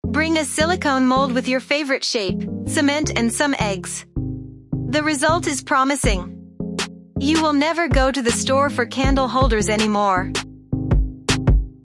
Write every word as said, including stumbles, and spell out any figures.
Bring a silicone mold with your favorite shape, cement and some eggs. The result is promising. You will never go to the store for candle holders anymore.